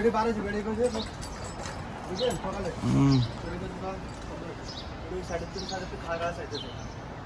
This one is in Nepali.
बेड़ी 12 बेड़ी को जे ठीक है सकाले बेड़ी को 3 3:30 खा रहा है